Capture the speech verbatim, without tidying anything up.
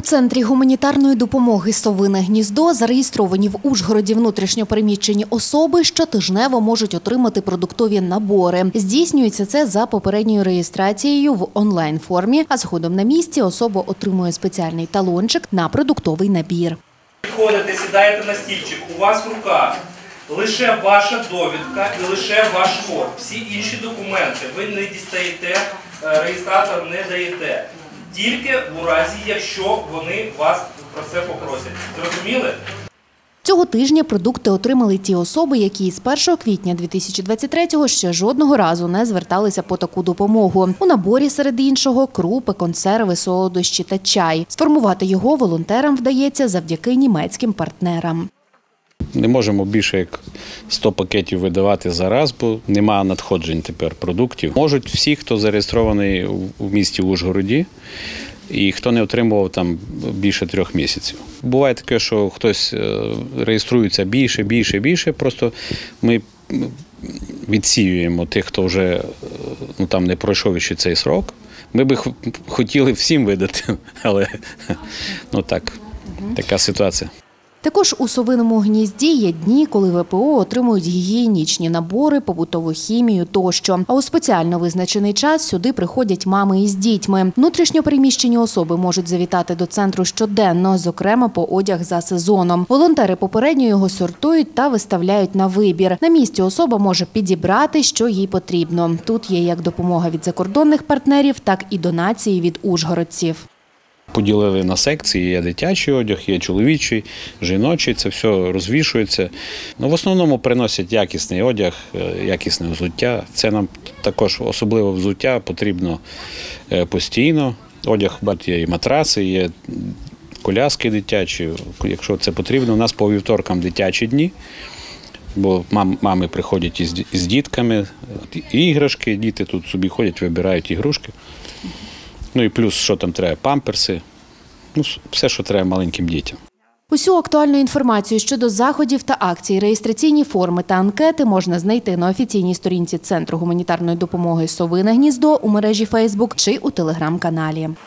Центрі гуманітарної допомоги «Совине гніздо» зареєстровані в Ужгороді внутрішньо переміщені особи щотижнево можуть отримати продуктові набори. Здійснюється це за попередньою реєстрацією в онлайн-формі, а згодом на місці особа отримує спеціальний талончик на продуктовий набір. Підходите, сідаєте на стільчик, у вас в руках лише ваша довідка і лише ваш код. Всі інші документи ви не дістаєте, реєстратор не даєте. Тільки в разі, якщо вони вас про це попросять. Зрозуміли? Цього тижня продукти отримали ті особи, які з першого квітня дві тисячі двадцять третього ще жодного разу не зверталися по таку допомогу. У наборі, серед іншого, крупи, консерви, солодощі та чай. Сформувати його волонтерам вдається завдяки німецьким партнерам. Не можемо більше як сто пакетів видавати зараз, бо немає надходжень тепер продуктів. Можуть всі, хто зареєстрований у місті Ужгороді і хто не отримував там більше трьох місяців. Буває таке, що хтось реєструється більше, більше, більше, просто ми відсіюємо тих, хто вже ну, там не пройшов ще цей срок. Ми би хотіли всім видати, але ну так, така ситуація. Також у «Совиному гнізді» є дні, коли ве пе о отримують гігієнічні набори, побутову хімію тощо. А у спеціально визначений час сюди приходять мами із дітьми. Внутрішньо переміщені особи можуть завітати до центру щоденно, зокрема по одяг за сезоном. Волонтери попередньо його сортують та виставляють на вибір. На місці особа може підібрати, що їй потрібно. Тут є як допомога від закордонних партнерів, так і донації від ужгородців. Поділили на секції, є дитячий одяг, є чоловічий, жіночий, це все розвішується. Ну, в основному приносять якісний одяг, якісне взуття. Це нам також особливо взуття потрібно постійно. Одяг, є і матраси, є коляски дитячі. Якщо це потрібно, у нас по вівторкам дитячі дні, бо мами приходять із, із дітками, іграшки, діти тут собі ходять, вибирають ігрушки. Ну і плюс, що там треба, памперси, ну, все, що треба маленьким дітям. Усю актуальну інформацію щодо заходів та акцій, реєстраційні форми та анкети можна знайти на офіційній сторінці Центру гуманітарної допомоги «Совине гніздо» у мережі Фейсбук чи у телеграм-каналі.